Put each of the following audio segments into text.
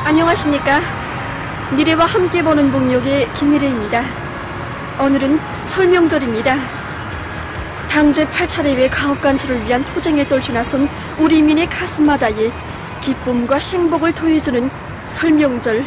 안녕하십니까. 미래와 함께 보는 북녘의 김미래입니다. 오늘은 설명절입니다. 당제 8차 대회 가업 간주를 위한 투쟁에 떨쳐나선 우리 민의 가슴마다에 기쁨과 행복을 더해주는 설명절.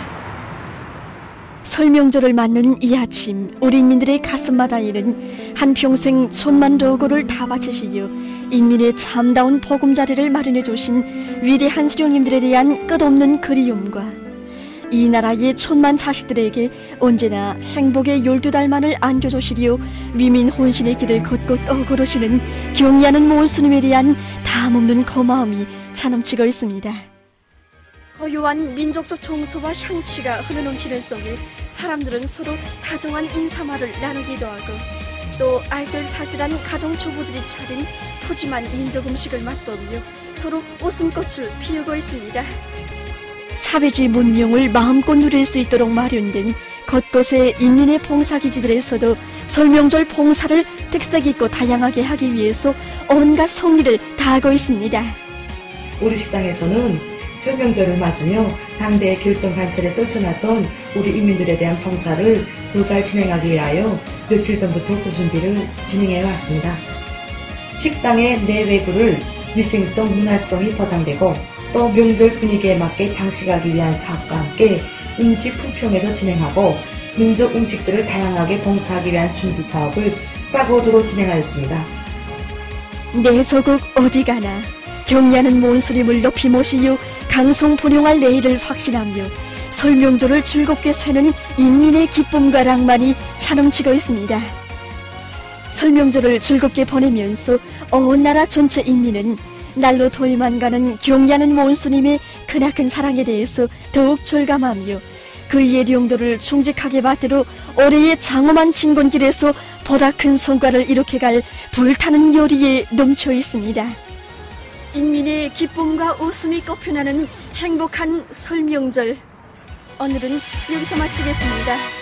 설명절을 맞는 이 아침, 우리 인민들의 가슴마다에는 한평생 천만 로고를 다 바치시려 인민의 참다운 보금자리를 마련해 주신 위대한 수령님들에 대한 끝없는 그리움과 이 나라의 천만 자식들에게 언제나 행복의 12달만을 안겨주시려 위민 혼신의 길을 걷고 또 걸으시는 경의하는 모스님에 대한 담없는 고마움이 차넘치고 있습니다. 고요한 민족적 정서와 향취가 흐르넘치는 속에 사람들은 서로 다정한 인사말을 나누기도 하고 또 알뜰살뜰한 가정주부들이 차린 푸짐한 민족 음식을 맛보며 서로 웃음꽃을 피우고 있습니다. 사회주의 문명을 마음껏 누릴 수 있도록 마련된 곳곳의 인민의 봉사기지들에서도 설명절 봉사를 특색 있고 다양하게 하기 위해서 온갖 성의를 다하고 있습니다. 우리 식당에서는 설명절을 맞으며 당대의 결정 관철에 떨쳐나선 우리 인민들에 대한 봉사를 더 잘 진행하기 위하여 며칠 전부터 그 준비를 진행해 왔습니다. 식당의 내외부를 위생성, 문화성이 보장되고 또 명절 분위기에 맞게 장식하기 위한 사업과 함께 음식 품평회도 진행하고 민족 음식들을 다양하게 봉사하기 위한 준비 사업을 짜고도로 진행하였습니다. 내 조국 어디 가나 경의하는 모스님을 높이 모시며 강송분용할 내일을 확신하며 설명절을 즐겁게 쇠는 인민의 기쁨과 낭만이 차넘치고 있습니다. 설명절을 즐겁게 보내면서 온 나라 전체 인민은 날로 더위만 가는 경의하는 모스님의 크나큰 사랑에 대해서 더욱 절감하며 그 예령도를 충직하게 받들어 올해의 장엄한 진권길에서 보다 큰 성과를 이룩해갈 불타는 요리에 넘쳐 있습니다. 인민의 기쁨과 웃음이 꽃피나는 행복한 설명절. 오늘은 여기서 마치겠습니다.